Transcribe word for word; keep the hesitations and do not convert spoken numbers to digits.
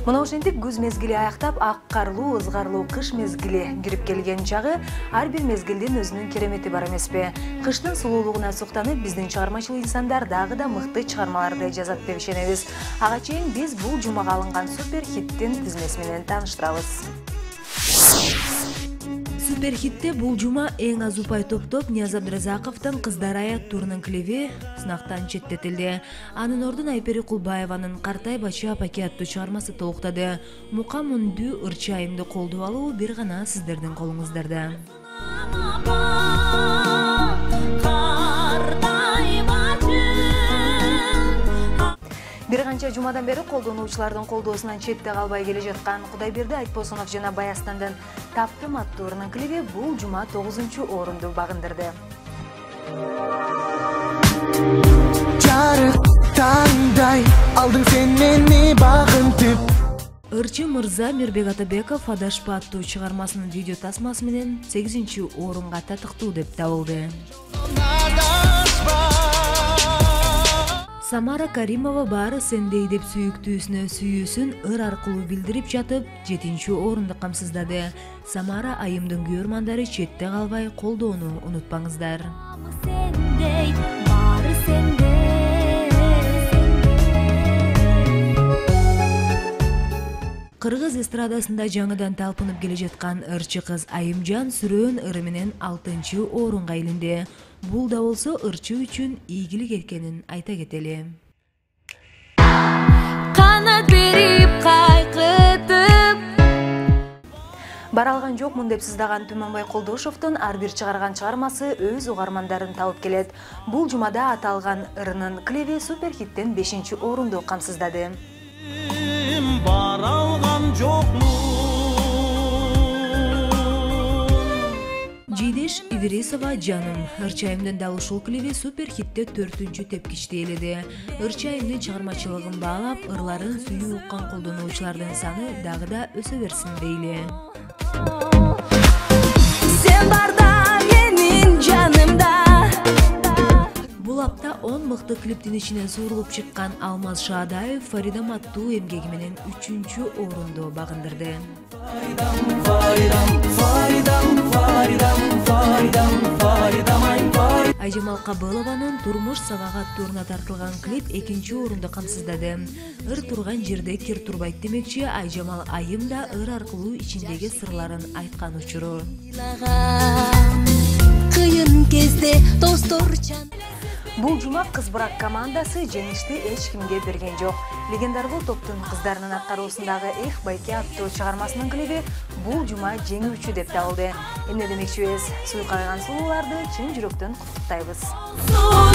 Мына ошентип күз мезгили аяктап, ак карлуу, ызгарлуу кыш мезгили кирип келген чагы ар бир мезгилдин өзүнүн керемети бар эмеспи? Кыштын сулуулугуна суктанып, биздин чыгармачыл инсандар дагы да мыкты чыгармаларды жазат деп ишенебиз. Ага чейин биз бул жумага алынган супер хиттин тизмеси менен тааныштырабыз. Супер хитте бул жума эң аз упай топтоп Нияз Абдыразаковдун Кыздар аят турунун клиби сынактан четтетилди. Анын ордун Айпери Кулбаеванын Картай Бачы апаке аттуу чыгармасы толуктады. Мукам үндүү ырчы айымды колдоп алуу бир гана сиздердин колуңуздарда. Бир канча жумадан бери колдонуучулардын колдоосунан четте калбай келе жаткан Кудайберди Айтбосунов жана Баястандын Таптым аттуурунун клиби бул жума тогузунчу орунду багындырды. Жарык таңдай алдың сен мени багынтып. Ырчы мырза Мирбек Атабеков Адашпа аттуу чыгармасынын видео тасмасы менен сегизинчи орунга татыктуу деп табылды. Самара Каримова баары сендей деп сүйүктүүсүнө сүйүүсүн ыр аркылуу билдирип жатып, жетинчи орунду камсыздады. Самара айымдын күйөрмандары четте калбай колдоону унутпаңыздар. Кыргыз эстрадасында жаңыдан талпынып келе жаткан ырчы кыз Айымжан Сүрөөн ыры менен алтынчы орунга илинди. Бул да болсо ырчы үчүн ийгилик экенин айта кетели. Канат берип кайкытып бара алган жокмун деп сыздаган Түмөнбай Колдошовдун ар бир чыгарган чыгармасы өз угармандарын табып келет. Бул жумада аталган ырынын клиби супер хиттен бешинчи орунду камсыздады. Бара алган жокмун. Жидеш Идрисова жаным ырчайымдын дал ушул клиби супер хитте төртүнчү тепкичти ээледи. Ырчайымдын чыгармачылыгын баалап, ырларын сүйүү уккан колдонуучулардын саны дагы да өсө берсин дейли. Сен барда менин жанымда. Бул апта он мыкты клиптин ичинен суурулуп чыккан Алмаз Шаадаев Фаридам аттуу эмгеги менен үчүнчү орунду багындырды. Айжамал Кабылованын Турмуш сабагы аттууруна тартылган клип экинчи орунду камсыздады. Ыр турган жерде кир турбайт демекчи, Айжамал айым да ыр аркылуу ичиндеги сырларын айткан учуру. Кыйын кезде достор чан. Бул жума кыз брак командасы жеңишти эч кимге берген жок. Легендарлуу топтун кыздарынын аткаруусундагы Эх байке аттуу чыгармасынын клиби бул жума жеңүүчү деп табылды. Эмне демекчибиз? Суйкайган сулууларды чын жүрөктөн куттуктайбыз.